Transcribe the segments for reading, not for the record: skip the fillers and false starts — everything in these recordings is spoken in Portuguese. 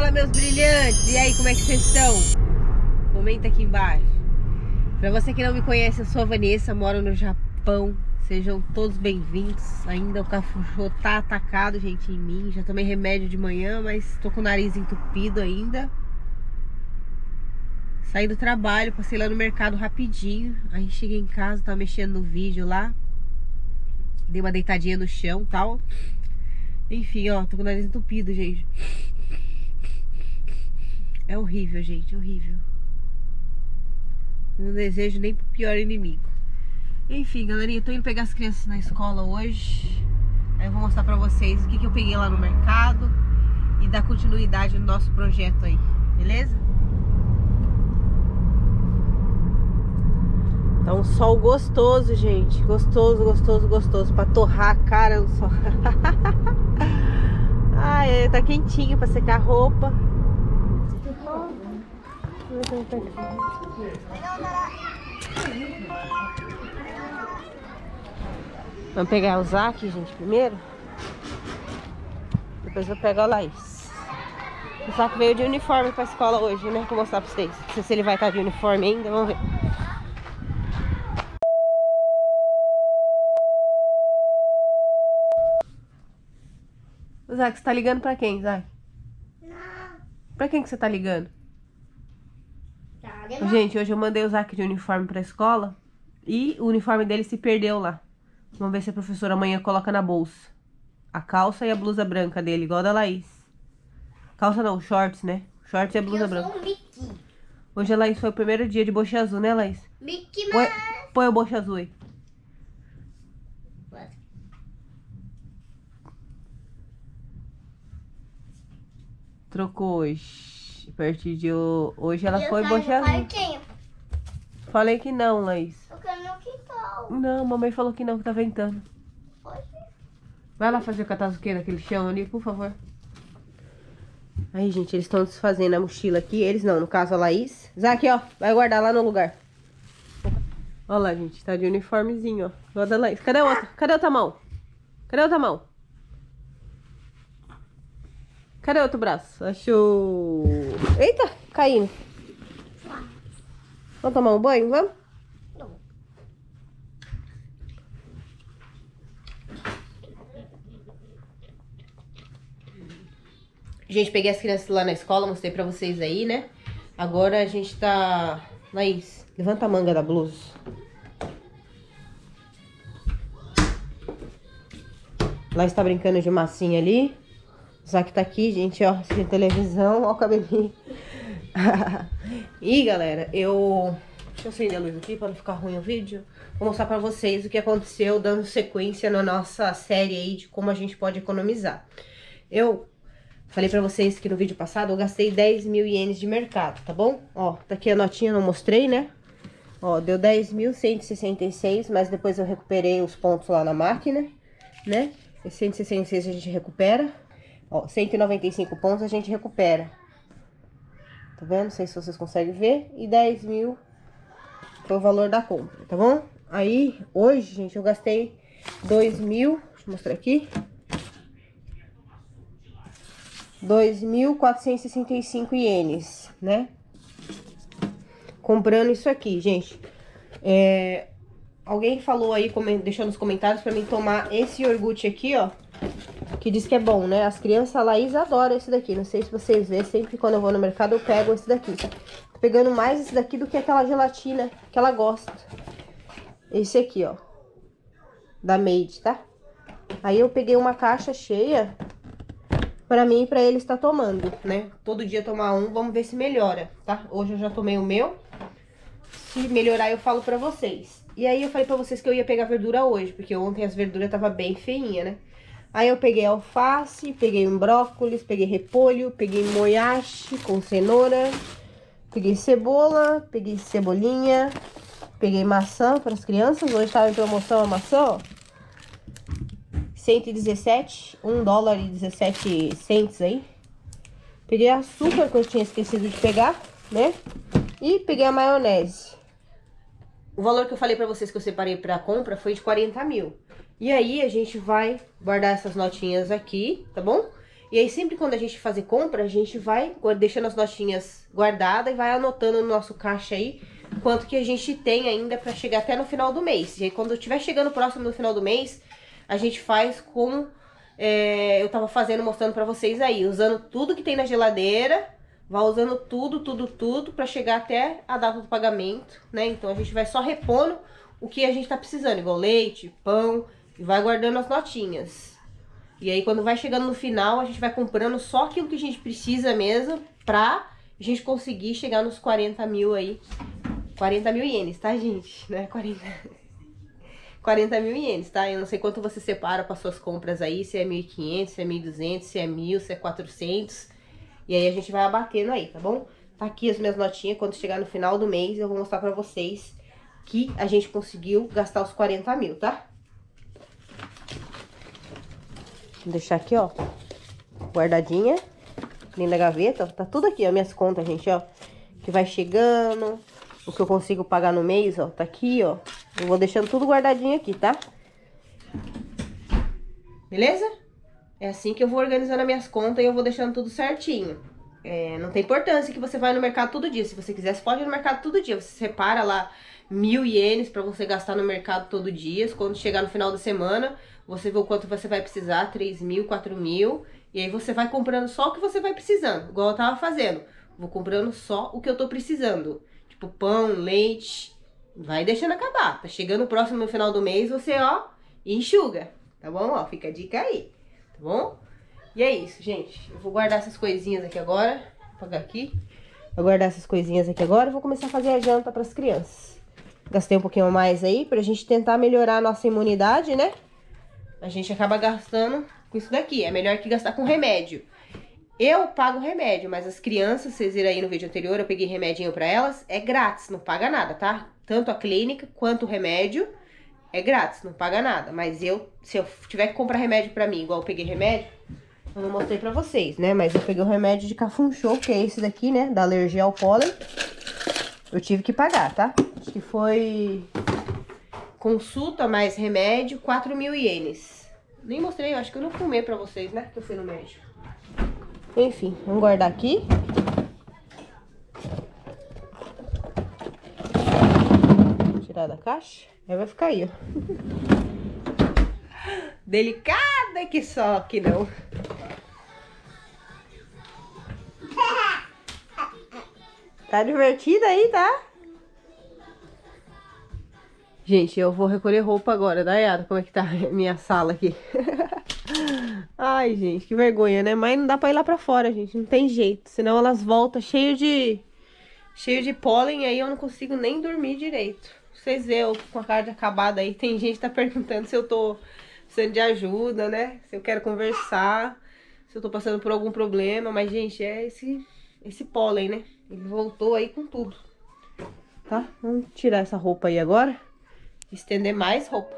Fala, meus brilhantes! E aí, como é que vocês estão? Comenta aqui embaixo. Pra você que não me conhece, eu sou a Vanessa, moro no Japão. Sejam todos bem-vindos. Ainda o cafuchô tá atacado, gente, em mim. Já tomei remédio de manhã, mas tô com o nariz entupido ainda. Saí do trabalho, passei lá no mercado rapidinho. Aí cheguei em casa, tava mexendo no vídeo lá. Dei uma deitadinha no chão e tal. Enfim, ó, tô com o nariz entupido, gente. É horrível, gente, horrível. Não desejo nem pro pior inimigo. Enfim, galerinha, tô indo pegar as crianças na escola hoje. Aí eu vou mostrar pra vocês o que eu peguei lá no mercado e dar continuidade no nosso projeto aí, beleza? Tá um sol gostoso, gente. Gostoso, gostoso, gostoso. Pra torrar a cara no sol. Ai, tá quentinho pra secar a roupa. Vamos pegar o Zac, gente, primeiro. Depois eu vou pegar o Laís. O Zac veio de uniforme pra escola hoje, né? Vou mostrar pra vocês. Não sei se ele vai estar de uniforme ainda, vamos ver. O Zac, você tá ligando pra quem, Zac? Não. Pra quem que você tá ligando? Tá, Gente, hoje eu mandei o Zac de uniforme pra escola e o uniforme dele se perdeu lá. Vamos ver se a professora amanhã coloca na bolsa a calça e a blusa branca dele, igual a da Laís. Calça não, shorts, né? Shorts e a blusa branca. Eu sou um Mickey. Hoje a Laís foi o primeiro dia de boche azul, né, Laís? Mickey Põe, Mouse. põe o boche azul aí. Trocou hoje. A partir de hoje ela foi boche azul. Parquinho. Falei que não, Laís. Eu quero no quintal. Não, mamãe falou que não, que tá ventando. Pode. Vai lá fazer o catazuqueiro naquele chão ali, por favor. Aí, gente, eles estão desfazendo a mochila aqui. Eles não, no caso a Laís. Zac, ó, vai guardar lá no lugar. Olha lá, gente, tá de uniformezinho, ó. Igual a da Laís. Cadê a outra? Cadê a outra mão? Cadê a outra mão? Cadê o outro braço? Achou. Eita, caindo. Vamos tomar um banho? Vamos? Não. Gente, peguei as crianças lá na escola, mostrei pra vocês aí, né? Agora a gente tá... Laís, levanta a manga da blusa. Laís tá brincando de massinha ali. O Zac tá aqui, gente, ó, assistindo televisão, ó o cabelinho. E, galera, deixa eu acender a luz aqui pra não ficar ruim o vídeo. Vou mostrar pra vocês o que aconteceu, dando sequência na nossa série aí de como a gente pode economizar. Eu falei pra vocês que no vídeo passado eu gastei 10 mil ienes de mercado, tá bom? Ó, tá aqui a notinha, não mostrei, né? Ó, deu 10.166, mas depois eu recuperei os pontos lá na máquina, né? Esse 166 a gente recupera. Ó, 195 pontos a gente recupera. Tá vendo? Não sei se vocês conseguem ver. E 10 mil foi o valor da compra, tá bom? Aí, hoje, gente, eu gastei 2 mil... Deixa eu mostrar aqui. 2.465 ienes, né? Comprando isso aqui, gente. Alguém falou aí, deixou nos comentários pra mim tomar esse iogurte aqui, ó. Que diz que é bom, né? As crianças, a Laís adora esse daqui. Não sei se vocês vê, sempre quando eu vou no mercado eu pego esse daqui. Tô pegando mais esse daqui do que aquela gelatina que ela gosta. Esse aqui, ó. Da Made, tá? Aí eu peguei uma caixa cheia pra mim e pra ele estar tomando, né? Todo dia tomar um, vamos ver se melhora, tá? Hoje eu já tomei o meu. Se melhorar eu falo pra vocês. E aí eu falei pra vocês que eu ia pegar verdura hoje, porque ontem as verduras tava bem feinha, né? Aí eu peguei alface, peguei um brócolis, peguei repolho, peguei moyashi com cenoura, peguei cebola, peguei cebolinha, peguei maçã para as crianças. Hoje tava em promoção a maçã, ó. 117, $1,17 aí. Peguei açúcar que eu tinha esquecido de pegar, né? E peguei a maionese. O valor que eu falei pra vocês que eu separei pra compra foi de 40 mil. E aí a gente vai guardar essas notinhas aqui, tá bom? E aí sempre quando a gente fazer compra, a gente vai deixando as notinhas guardadas e vai anotando no nosso caixa aí quanto que a gente tem ainda pra chegar até no final do mês. E aí quando estiver chegando próximo do final do mês, a gente faz como eu tava fazendo, mostrando pra vocês aí, usando tudo que tem na geladeira, vai usando tudo pra chegar até a data do pagamento, né? Então a gente vai só repondo o que a gente tá precisando, igual leite, pão, e vai guardando as notinhas. E aí quando vai chegando no final, a gente vai comprando só aquilo que a gente precisa mesmo pra gente conseguir chegar nos 40 mil aí. 40 mil ienes, tá, gente? Não é 40 mil ienes, tá? Eu não sei quanto você separa para suas compras aí, se é 1.500, se é 1.200, se é 1.000, se é 400. E aí a gente vai abatendo aí, tá bom? Tá aqui as minhas notinhas, quando chegar no final do mês eu vou mostrar pra vocês que a gente conseguiu gastar os 40 mil, tá? Vou deixar aqui, ó, guardadinha, dentro da gaveta, ó. Tá tudo aqui, ó, minhas contas, gente, ó. Que vai chegando, o que eu consigo pagar no mês, ó, tá aqui, ó. Eu vou deixando tudo guardadinho aqui, tá? Beleza? É assim que eu vou organizando as minhas contas e eu vou deixando tudo certinho. Não tem importância que você vai no mercado todo dia. Se você quiser, você pode ir no mercado todo dia. Você separa lá 1.000 ienes pra você gastar no mercado todo dia. Quando chegar no final da semana, você vê o quanto você vai precisar, 3.000, 4.000. E aí você vai comprando só o que você vai precisando, igual eu tava fazendo. Vou comprando só o que eu tô precisando. Tipo pão, leite. Vai deixando acabar. Tá chegando próximo no final do mês, você, ó, enxuga. Tá bom? Ó, fica a dica aí. Tá bom? E é isso, gente. Eu vou guardar essas coisinhas aqui agora. Vou pegar aqui. Vou guardar essas coisinhas aqui agora e vou começar a fazer a janta pras crianças. Gastei um pouquinho mais aí pra gente tentar melhorar a nossa imunidade, né? A gente acaba gastando com isso daqui. É melhor que gastar com remédio. Eu pago remédio, mas as crianças, vocês viram aí no vídeo anterior, eu peguei remedinho pra elas. É grátis, não paga nada, tá? Tanto a clínica quanto o remédio é grátis, não paga nada. Mas se eu tiver que comprar remédio pra mim, igual eu peguei remédio, eu não mostrei pra vocês, né? Mas eu peguei o remédio de cafunchô, que é esse daqui, né? Da alergia ao pólen. Eu tive que pagar, tá? Acho que foi consulta mais remédio, 4.000 ienes. Nem mostrei, eu acho que eu não filmei pra vocês, né? Que eu fui no médico. Enfim, vamos guardar aqui. Tirar da caixa. Aí vai ficar aí, ó. Delicada que só que não. Tá divertida aí, tá? Gente, eu vou recolher roupa agora, Dayara. Como é que tá a minha sala aqui? Ai, gente, que vergonha, né? Mas não dá pra ir lá pra fora, gente. Não tem jeito. Senão elas voltam cheio de pólen. Aí eu não consigo nem dormir direito. Vocês veem eu com a cara de acabada aí. Tem gente que tá perguntando se eu tô precisando de ajuda, né? Se eu quero conversar. Se eu tô passando por algum problema. Mas, gente, é esse pólen, né? Ele voltou aí com tudo. Tá? Vamos tirar essa roupa aí agora. Estender mais roupa.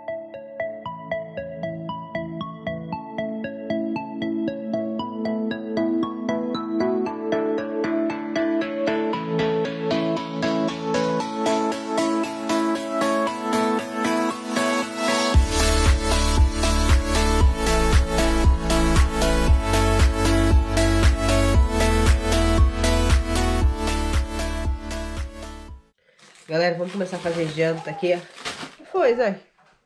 Galera, vamos começar a fazer janta aqui, ó. O que foi, Zé?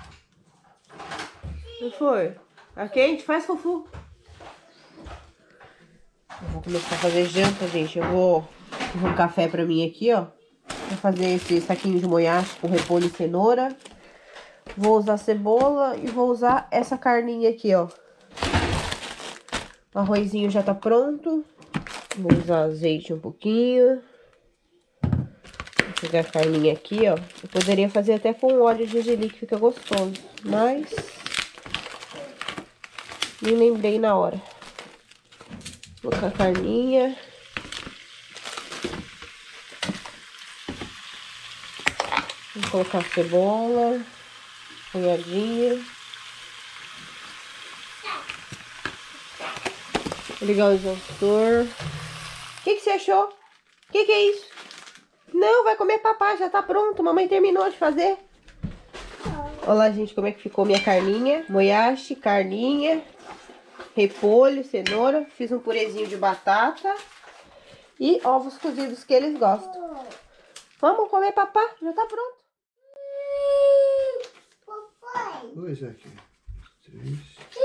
O que foi? Tá quente? Faz fufu. Eu vou começar a fazer janta, gente. Eu vou fazer um café pra mim aqui, ó. Vou fazer esse saquinho de moyashi com repolho e cenoura. Vou usar cebola e vou usar essa carninha aqui, ó. O arrozinho já tá pronto. Vou usar azeite um pouquinho. Vou pegar a carninha aqui, ó. Eu poderia fazer até com óleo de gergelim, que fica gostoso. Mas me lembrei na hora. Vou colocar a carninha. Vou colocar a cebola. Punhadinha. Vou ligar o exaustor. O que você achou? O que é isso? Não, vai comer papai, já tá pronto. Mamãe terminou de fazer. Olha lá, gente, como é que ficou minha carninha. Moyashi, carninha. repolho, cenoura. Fiz um purezinho de batata. E ovos cozidos que eles gostam. Vamos comer, papá? Já tá pronto. Papai. Dois aqui. 3.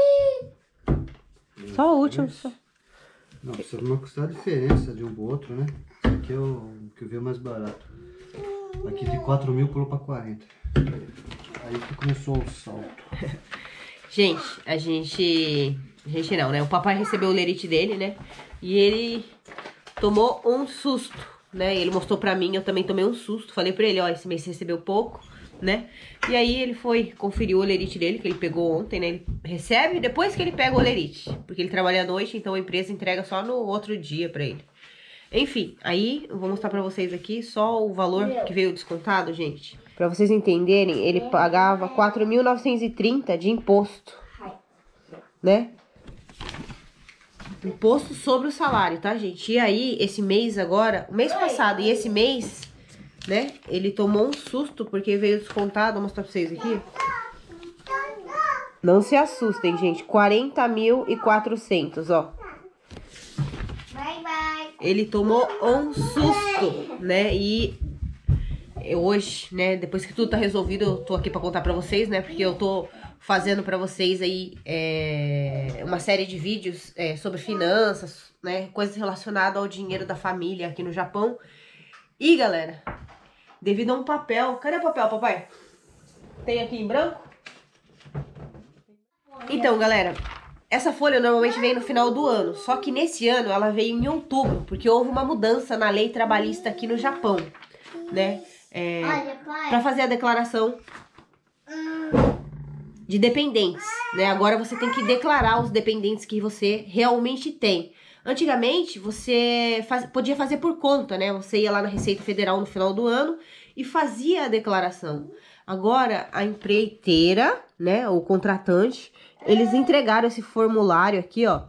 Só o último. Só. Não, precisa não custar a diferença de um pro outro, né? Esse aqui é o que eu vi mais barato. Aqui de 4 mil pulou pra 40. Aí que começou o salto. Gente, a gente não, né? O papai recebeu o lerite dele, né? E ele tomou um susto, né? Ele mostrou pra mim, eu também tomei um susto. Falei pra ele, ó, esse mês você recebeu pouco, né? E aí ele foi conferir o olerite dele, que ele pegou ontem, né? Ele recebe depois que ele pega o olerite. Porque ele trabalha à noite, então a empresa entrega só no outro dia pra ele. Enfim, aí eu vou mostrar pra vocês aqui só o valor que veio descontado, gente. Pra vocês entenderem, ele pagava 4.930 de imposto, né? Imposto sobre o salário, tá, gente? E aí, esse mês agora, o mês passado e esse mês, né? Ele tomou um susto porque veio descontado, vou mostrar pra vocês aqui. Não se assustem, gente. 40.400, ó. Bye, bye. Ele tomou um susto, né? E hoje, né, depois que tudo tá resolvido, eu tô aqui pra contar pra vocês, né? Porque eu tô fazendo pra vocês aí uma série de vídeos sobre finanças, né? Coisas relacionadas ao dinheiro da família aqui no Japão. E, galera, devido a um papel... Cadê o papel, papai? Tem aqui em branco? Então, galera, essa folha normalmente vem no final do ano. Só que nesse ano ela veio em outubro, porque houve uma mudança na lei trabalhista aqui no Japão, né? Olha, pai. Para fazer a declaração de dependentes, né? Agora você tem que declarar os dependentes que você realmente tem. Antigamente você podia fazer por conta, né? Você ia lá na Receita Federal no final do ano e fazia a declaração. Agora a empreiteira, né? O contratante, eles entregaram esse formulário aqui, ó,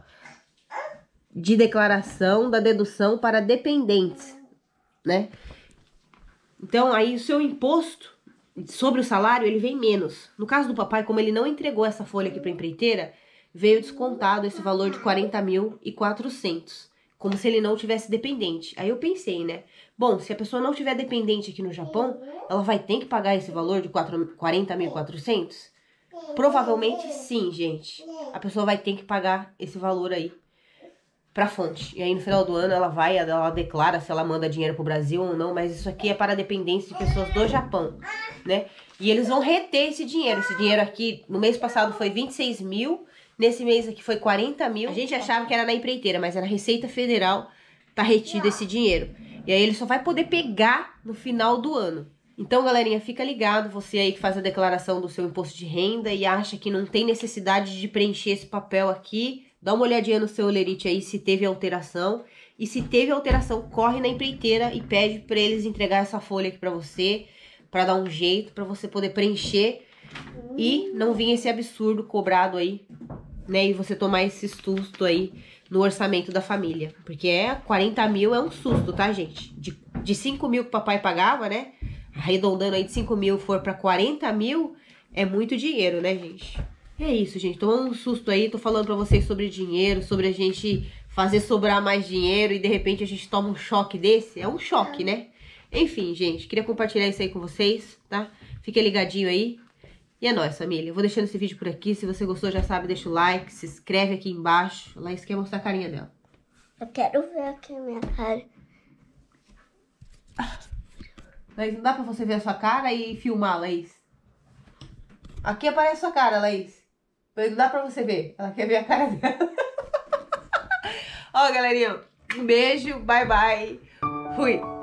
de declaração da dedução para dependentes, né? Então, aí o seu imposto sobre o salário, ele vem menos. No caso do papai, como ele não entregou essa folha aqui para a empreiteira, veio descontado esse valor de 40.400, como se ele não tivesse dependente. Aí eu pensei, né? Bom, se a pessoa não tiver dependente aqui no Japão, ela vai ter que pagar esse valor de 40.400? Provavelmente sim, gente. A pessoa vai ter que pagar esse valor aí pra fonte. E aí no final do ano ela declara se ela manda dinheiro pro Brasil ou não, mas isso aqui é para dependentes de pessoas do Japão, né? E eles vão reter esse dinheiro. Esse dinheiro aqui, no mês passado foi 26 mil, nesse mês aqui foi 40 mil. A gente achava que era na empreiteira, mas era na Receita Federal, tá retido esse dinheiro. E aí ele só vai poder pegar no final do ano. Então, galerinha, fica ligado, você aí que faz a declaração do seu imposto de renda e acha que não tem necessidade de preencher esse papel aqui, dá uma olhadinha no seu olerite aí se teve alteração. E se teve alteração, corre na empreiteira e pede para eles entregar essa folha aqui para você, para dar um jeito, para você poder preencher e não vir esse absurdo cobrado aí, né? E você tomar esse susto aí no orçamento da família. Porque 40 mil é um susto, tá, gente? De 5 mil que o papai pagava, né? Arredondando aí de 5 mil for para 40 mil, é muito dinheiro, né, gente? É isso, gente. Tomando um susto aí, tô falando pra vocês sobre dinheiro, sobre a gente fazer sobrar mais dinheiro e de repente a gente toma um choque desse. É um choque, né? Enfim, gente, queria compartilhar isso aí com vocês, tá? Fica ligadinho aí. E é nóis, família. Eu vou deixando esse vídeo por aqui. Se você gostou, já sabe, deixa o like, se inscreve aqui embaixo. A Laís quer mostrar a carinha dela. Eu quero ver aqui a minha cara. Laís, não dá pra você ver a sua cara e filmar, Laís? Aqui aparece a sua cara, Laís. Mas não dá pra você ver. Ela quer ver a cara dela. Ó, galerinha. Um beijo. Bye, bye. Fui.